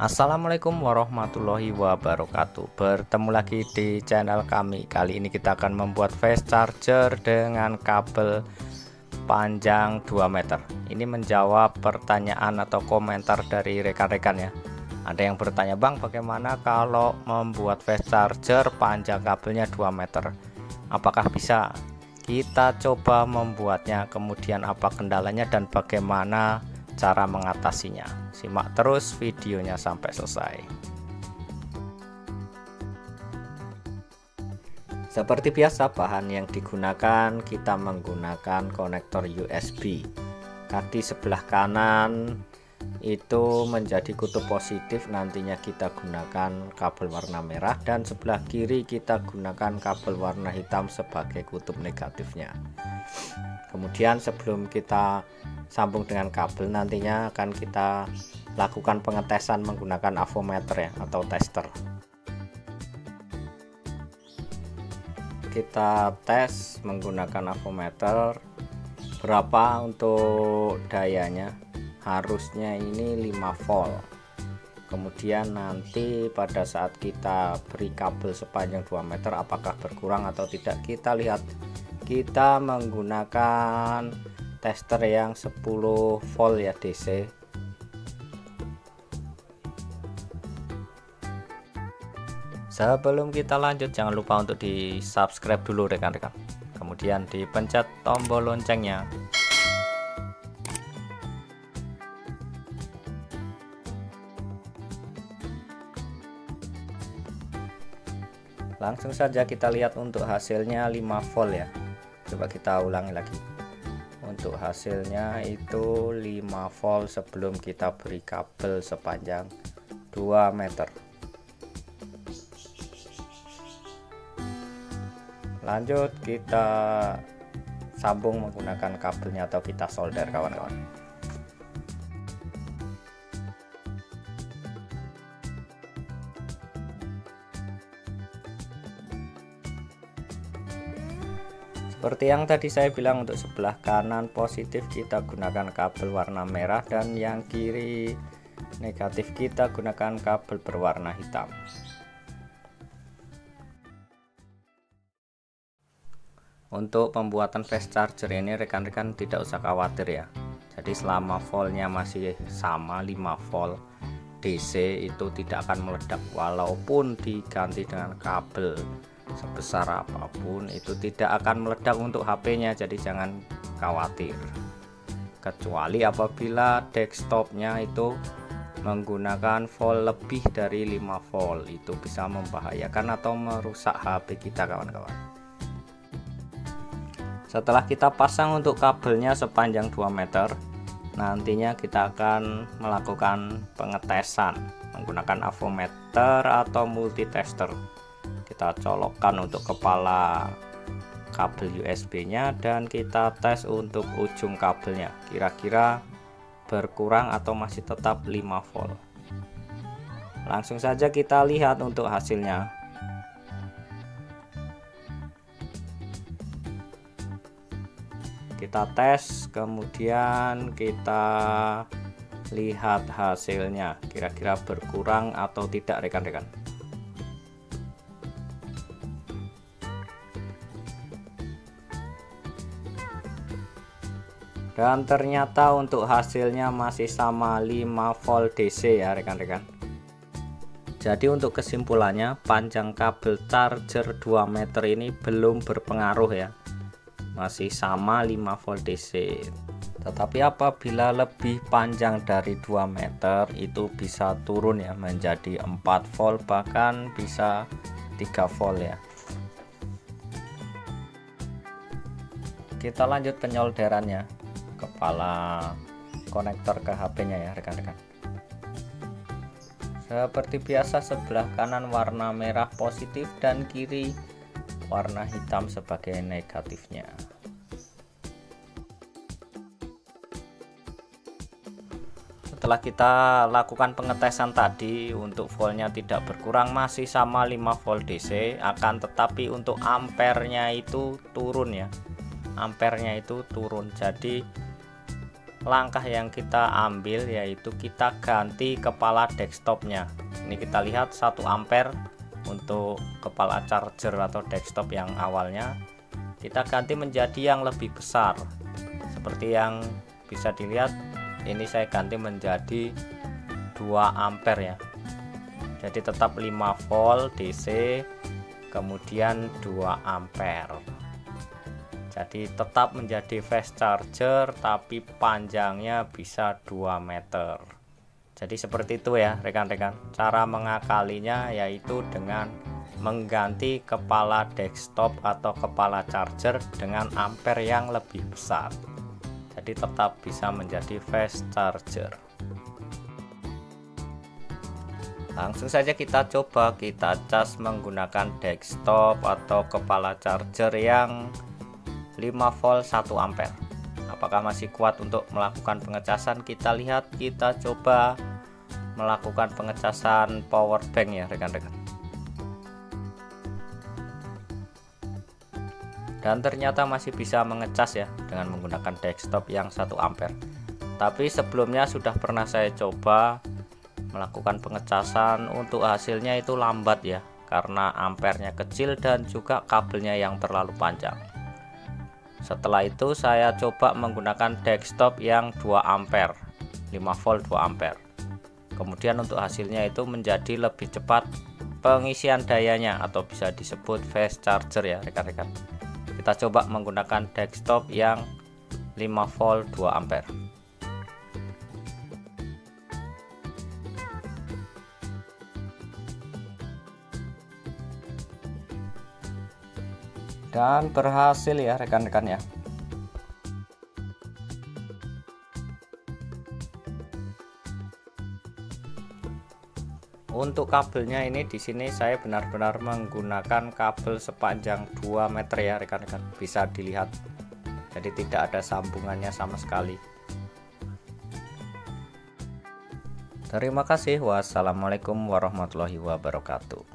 Assalamualaikum warahmatullahi wabarakatuh. Bertemu lagi di channel kami. Kali ini kita akan membuat fast charger dengan kabel panjang 2 meter. Ini menjawab pertanyaan atau komentar dari rekan-rekan ya. Ada yang bertanya, Bang, bagaimana kalau membuat fast charger panjang kabelnya 2 meter? Apakah bisa? Kita coba membuatnya, kemudian apa kendalanya dan bagaimana cara mengatasinya. Simak terus videonya sampai selesai. Seperti biasa, bahan yang digunakan, kita menggunakan konektor USB. Kaki sebelah kanan itu menjadi kutub positif, nantinya kita gunakan kabel warna merah, dan sebelah kiri kita gunakan kabel warna hitam sebagai kutub negatifnya. Kemudian sebelum kita sambung dengan kabel, nantinya akan kita lakukan pengetesan menggunakan avometer ya, atau tester. Kita tes menggunakan avometer berapa untuk dayanya. Harusnya ini 5 volt. Kemudian nanti pada saat kita beri kabel sepanjang 2 meter apakah berkurang atau tidak, kita lihat. Kita menggunakan tester yang 10 volt ya, DC. Sebelum kita lanjut, jangan lupa untuk di subscribe dulu rekan-rekan, kemudian dipencet tombol loncengnya. Langsung saja kita lihat untuk hasilnya 5 volt ya. Coba kita ulangi lagi. Untuk hasilnya itu 5 volt sebelum kita beri kabel sepanjang 2 meter. Lanjut kita sambung menggunakan kabelnya atau kita solder kawan-kawan. Seperti yang tadi saya bilang, untuk sebelah kanan positif kita gunakan kabel warna merah dan yang kiri negatif kita gunakan kabel berwarna hitam. Untuk pembuatan fast charger ini rekan-rekan tidak usah khawatir ya. Jadi selama voltnya masih sama 5 volt DC, itu tidak akan meledak walaupun diganti dengan kabel sebesar apapun, itu tidak akan meledak untuk HP-nya, jadi jangan khawatir. Kecuali apabila desktopnya itu menggunakan volt lebih dari 5 volt, itu bisa membahayakan atau merusak HP kita kawan-kawan. Setelah kita pasang untuk kabelnya sepanjang 2 meter, nantinya kita akan melakukan pengetesan menggunakan avometer atau multitester. Kita colokkan untuk kepala kabel USB nya dan kita tes untuk ujung kabelnya, kira-kira berkurang atau masih tetap 5 volt. Langsung saja kita lihat untuk hasilnya. Kita tes, kemudian kita lihat hasilnya, kira-kira berkurang atau tidak rekan-rekan. Dan ternyata untuk hasilnya masih sama 5 volt DC ya rekan-rekan. Jadi untuk kesimpulannya, panjang kabel charger 2 meter ini belum berpengaruh ya, masih sama 5 volt DC. Tetapi apabila lebih panjang dari 2 meter itu bisa turun ya menjadi 4 volt, bahkan bisa 3 volt ya. Kita lanjut penyolderannya, kepala konektor ke HP-nya ya rekan-rekan. Seperti biasa, sebelah kanan warna merah positif dan kiri warna hitam sebagai negatifnya. Setelah kita lakukan pengetesan tadi, untuk voltnya tidak berkurang, masih sama 5 volt DC, akan tetapi untuk ampernya itu turun ya. Ampernya itu turun, jadi langkah yang kita ambil yaitu kita ganti kepala desktopnya. Ini kita lihat 1 ampere untuk kepala charger atau desktop yang awalnya, kita ganti menjadi yang lebih besar. Seperti yang bisa dilihat, ini saya ganti menjadi 2 ampere ya. Jadi tetap 5 volt DC, kemudian 2 ampere. Jadi tetap menjadi fast charger tapi panjangnya bisa 2 meter. Jadi seperti itu ya rekan-rekan. Cara mengakalinya yaitu dengan mengganti kepala desktop atau kepala charger dengan ampere yang lebih besar. Jadi tetap bisa menjadi fast charger. Langsung saja kita coba kita cas menggunakan desktop atau kepala charger yang 5 volt 1 ampere. Apakah masih kuat untuk melakukan pengecasan? Kita lihat, kita coba melakukan pengecasan power bank ya rekan-rekan. Dan ternyata masih bisa mengecas ya dengan menggunakan desktop yang 1 ampere. Tapi sebelumnya sudah pernah saya coba melakukan pengecasan, untuk hasilnya itu lambat ya, karena ampernya kecil dan juga kabelnya yang terlalu panjang. Setelah itu saya coba menggunakan desktop yang 2 ampere 5 volt 2 ampere. Kemudian untuk hasilnya itu menjadi lebih cepat pengisian dayanya atau bisa disebut fast charger ya rekan-rekan. Kita coba menggunakan desktop yang 5 volt 2 ampere. Dan berhasil ya rekan-rekan ya. Untuk kabelnya ini di sini saya benar-benar menggunakan kabel sepanjang 2 meter ya rekan-rekan. Bisa dilihat. Jadi tidak ada sambungannya sama sekali. Terima kasih. Wassalamualaikum warahmatullahi wabarakatuh.